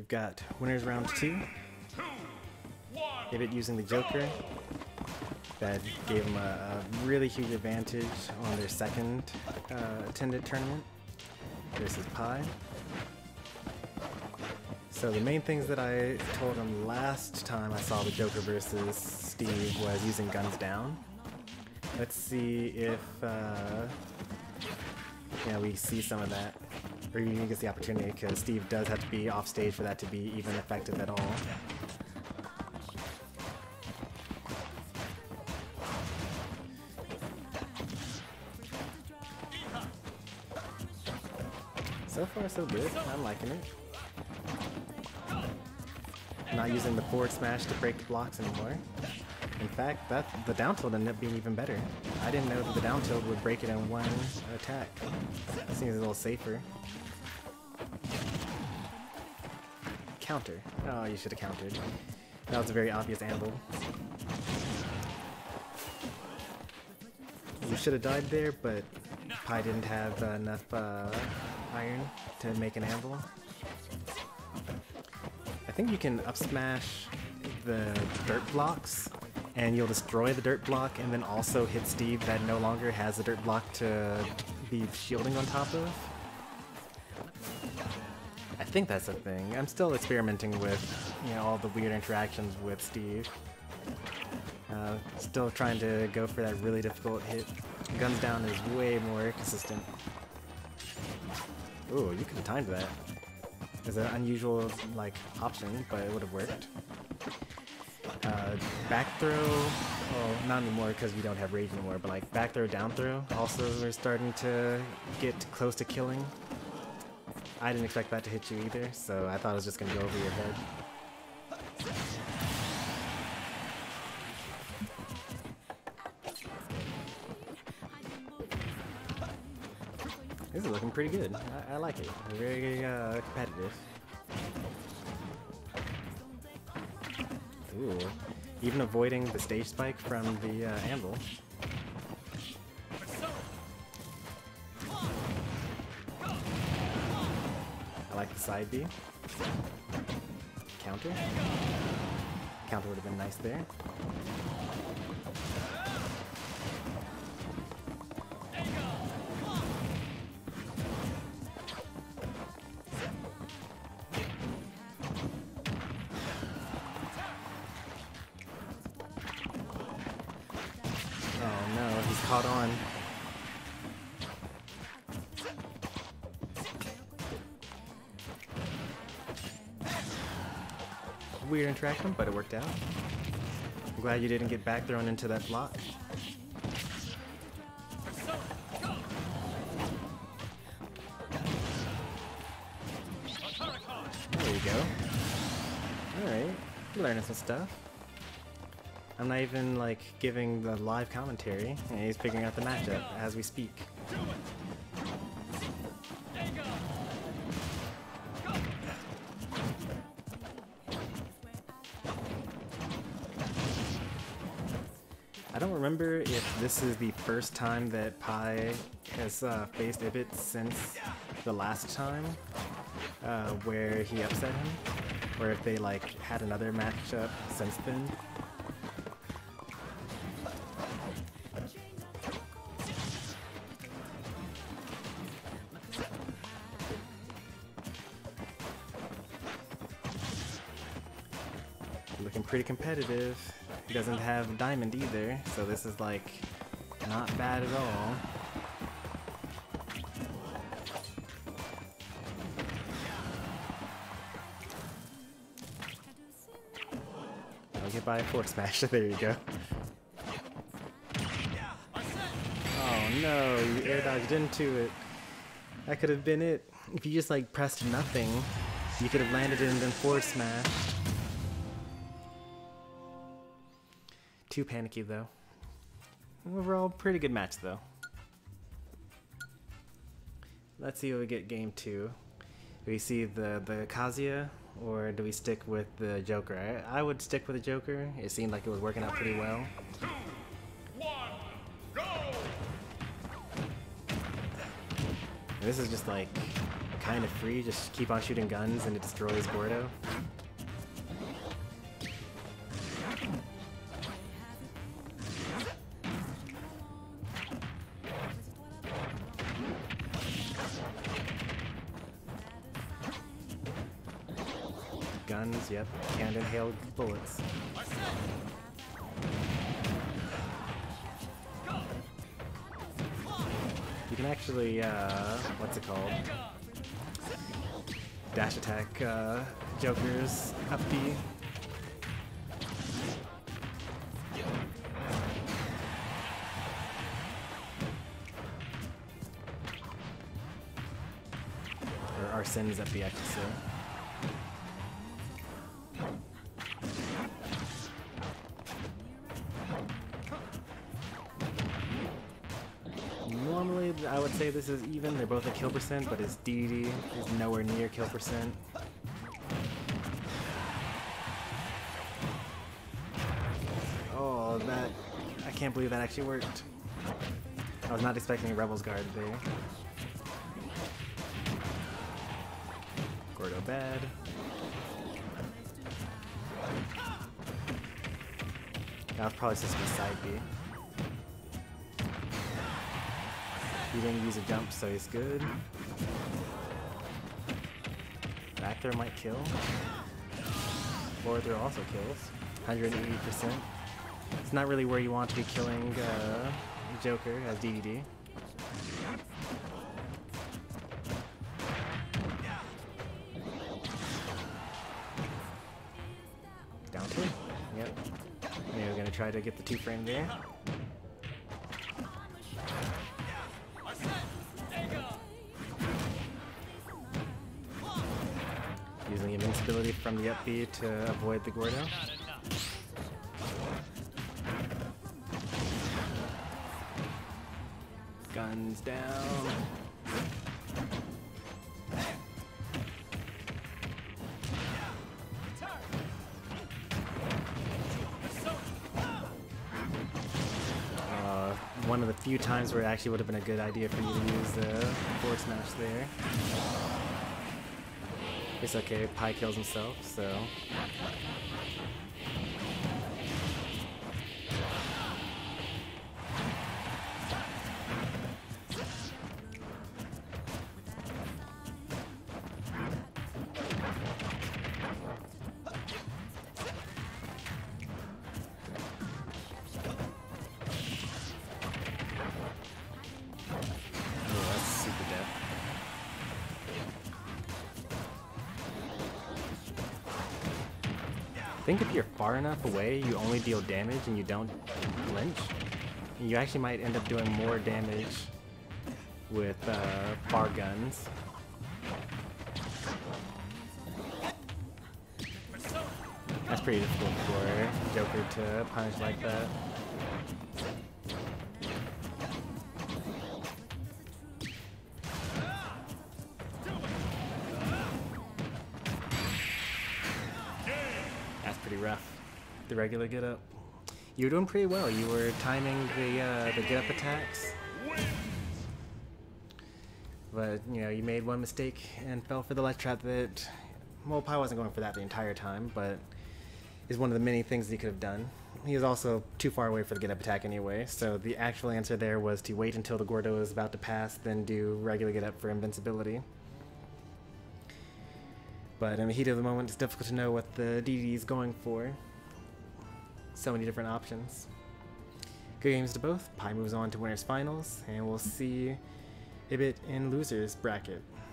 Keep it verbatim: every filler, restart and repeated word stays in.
We've got winners round two. Ibit using the Joker. That gave him a, a really huge advantage on their second uh, attended tournament versus Pi. So the main things that I told him last time I saw the Joker versus Steve was using guns down. Let's see if uh, you know, we see some of that, or even gets the opportunity, because Steve does have to be off stage for that to be even effective at all. So far, so good. I'm liking it. Not using the forward smash to break the blocks anymore. In fact, that the down tilt ended up being even better. I didn't know that the down tilt would break it in one attack. It seems a little safer. Counter. Oh, you should have countered. That was a very obvious anvil. You should have died there, but Pi didn't have uh, enough uh, iron to make an anvil. I think you can up smash the dirt blocks and you'll destroy the dirt block and then also hit Steve that no longer has the dirt block to be shielding on top of. I think that's a thing. I'm still experimenting with, you know, all the weird interactions with Steve. Uh, still trying to go for that really difficult hit. Guns down is way more consistent. Ooh, you could have timed that. It's an unusual, like, option, but it would have worked. Uh, back throw, well, not anymore because we don't have rage anymore, but like back throw, down throw, also we're starting to get close to killing. I didn't expect that to hit you either, so I thought it was just going to go over your head. This is looking pretty good. I, I like it. Very uh, competitive. Ooh. Even avoiding the stage spike from the uh, anvil. I like the side B. Counter. Counter would have been nice there. Oh no, he's caught on. Weird interaction, but it worked out. I'm glad you didn't get back thrown into that block. There you go. Alright, learning some stuff. I'm not even like giving the live commentary, and he's figuring out the matchup as we speak. I don't remember if this is the first time that Pi has uh, faced Ibit since the last time uh, where he upset him, or if they like had another matchup since then. Looking pretty competitive. He doesn't have diamond either, so this is like not bad at all. I'll get by a force smash. There you go. Oh no, you air dodged into it. That could have been it. If you just like pressed nothing, you could have landed it and then forward smash. Too panicky though. Overall, pretty good match though. Let's see what we get game two. Do we see the, the Kazuya, or do we stick with the Joker? I, I would stick with the Joker. It seemed like it was working out pretty well. Two, one, go! This is just like kind of free. Just keep on shooting guns and it destroys Gordo. Guns, yep, can't inhale bullets. You can actually, uh, what's it called? Dash attack uh, Joker's up B. Or Arsene's up B, I should say. Normally, I would say this is even. They're both at kill percent, but his D D D is nowhere near kill percent. Oh, that... I can't believe that actually worked. I was not expecting a Rebel's Guard there. Gordo bad. That was probably supposed to be side B. He didn't use a jump, so he's good. Back there might kill. Forward throw also kills. one hundred eighty percent. It's not really where you want to be killing uh, Joker as D D D. Down two. Yep. Yeah, we're gonna try to get the two frame there. Using invincibility from the up B to avoid the Gordo. Guns down. Uh, one of the few times where it actually would have been a good idea for you to use the forward smash there. It's okay, Pi kills himself, so... Oh, that's super death. I think if you're far enough away, you only deal damage and you don't flinch. You actually might end up doing more damage with uh, far guns. That's pretty difficult for Joker to punish like that. Pretty rough. The regular get up. You were doing pretty well. You were timing the uh, the get up attacks, but you know you made one mistake and fell for the ledge trap that, well, Pi wasn't going for that the entire time, but is one of the many things he could have done. He was also too far away for the get up attack anyway, so the actual answer there was to wait until the Gordo was about to pass, then do regular get up for invincibility. But in the heat of the moment, it's difficult to know what the D D D is going for. So many different options. Good games to both. Pi moves on to winners finals, and we'll see Ibit in losers bracket.